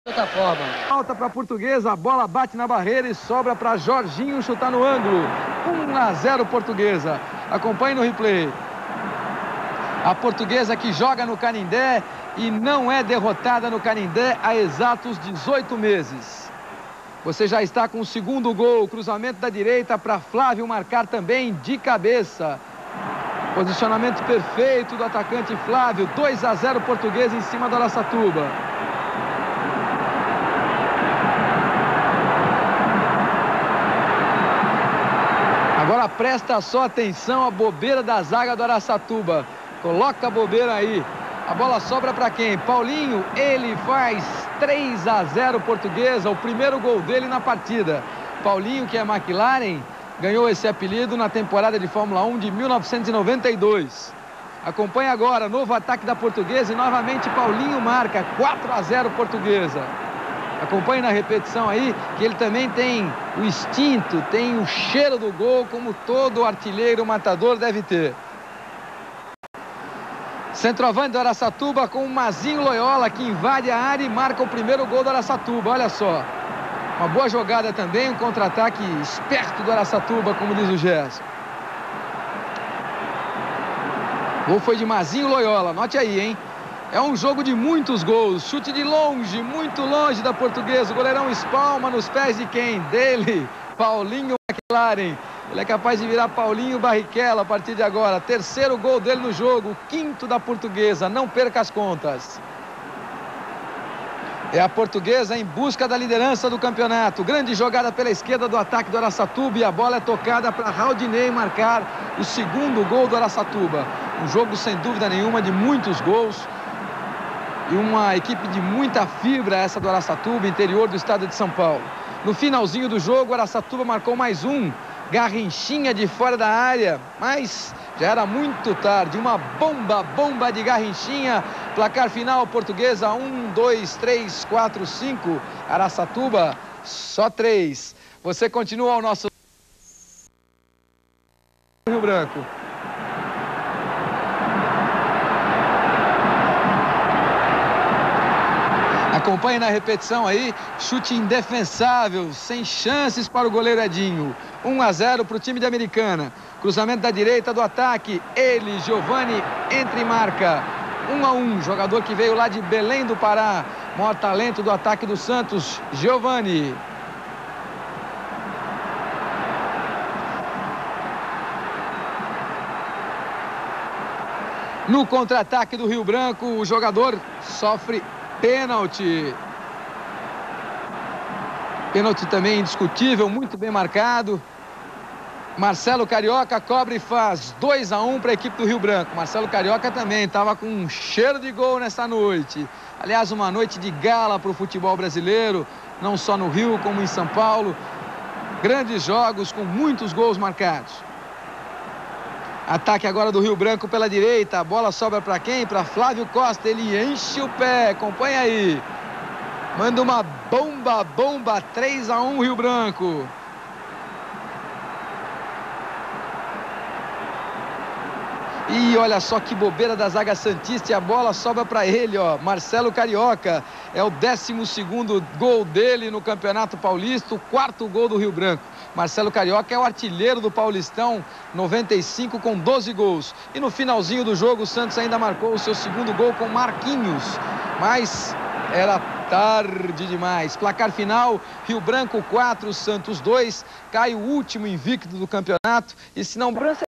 De outra forma. Falta para a Portuguesa, a bola bate na barreira e sobra para Jorginho chutar no ângulo. 1-0 Portuguesa. Acompanhe no replay. A Portuguesa que joga no Canindé e não é derrotada no Canindé há exatos 18 meses. Você já está com o segundo gol, cruzamento da direita para Flávio marcar também de cabeça. Posicionamento perfeito do atacante Flávio. 2-0 Portuguesa em cima do Araçatuba. Agora presta só atenção à bobeira da zaga do Araçatuba. Coloca a bobeira aí. A bola sobra para quem? Paulinho, ele faz 3-0 Portuguesa, o primeiro gol dele na partida. Paulinho, que é McLaren, ganhou esse apelido na temporada de Fórmula 1 de 1992. Acompanhe agora, novo ataque da Portuguesa e novamente Paulinho marca 4-0 Portuguesa. Acompanhe na repetição aí, que ele também tem o instinto, tem o cheiro do gol, como todo artilheiro matador deve ter. Centroavante do Araçatuba com o Mazinho Loyola, que invade a área e marca o primeiro gol do Araçatuba. Olha só, uma boa jogada também, um contra-ataque esperto do Araçatuba, como diz o Gerson. Gol foi de Mazinho Loyola, note aí, hein? É um jogo de muitos gols, chute de longe, muito longe da Portuguesa. O goleirão espalma nos pés de quem? Dele, Paulinho McLaren. Ele é capaz de virar Paulinho Barrichello a partir de agora. Terceiro gol dele no jogo, quinto da Portuguesa, não perca as contas. É a Portuguesa em busca da liderança do campeonato. Grande jogada pela esquerda do ataque do Araçatuba e a bola é tocada para Raudinei marcar o segundo gol do Araçatuba. Um jogo sem dúvida nenhuma de muitos gols. E uma equipe de muita fibra, essa do Araçatuba, interior do estado de São Paulo. No finalzinho do jogo, o Araçatuba marcou mais um. Garrinchinha de fora da área, mas já era muito tarde. Uma bomba de Garrinchinha. Placar final, Portuguesa 1, 2, 3, 4, 5. Araçatuba, só 3. Você continua ao nosso Rio Branco. Acompanhe na repetição aí, chute indefensável, sem chances para o goleiro Edinho. 1-0 para o time de Americana. Cruzamento da direita do ataque, ele, Giovani, entra e marca. 1-1, jogador que veio lá de Belém do Pará. Maior talento do ataque do Santos, Giovani. No contra-ataque do Rio Branco, o jogador sofre pênalti. Pênalti também indiscutível, muito bem marcado. Marcelo Carioca cobra e faz 2-1 para a equipe do Rio Branco. Marcelo Carioca também estava com um cheiro de gol nessa noite. Aliás, uma noite de gala para o futebol brasileiro, não só no Rio como em São Paulo. Grandes jogos com muitos gols marcados. Ataque agora do Rio Branco pela direita. A bola sobra para quem? Para Flávio Costa. Ele enche o pé. Acompanha aí. Manda uma bomba. 3-1 Rio Branco. E olha só que bobeira da zaga santista. E a bola sobra para ele, ó. Marcelo Carioca. É o 12º gol dele no Campeonato Paulista. O 4º gol do Rio Branco. Marcelo Carioca é o artilheiro do Paulistão, 95 com 12 gols. E no finalzinho do jogo, o Santos ainda marcou o seu segundo gol com Marquinhos. Mas era tarde demais. Placar final, Rio Branco 4, Santos 2. Cai o último invicto do campeonato. E se não...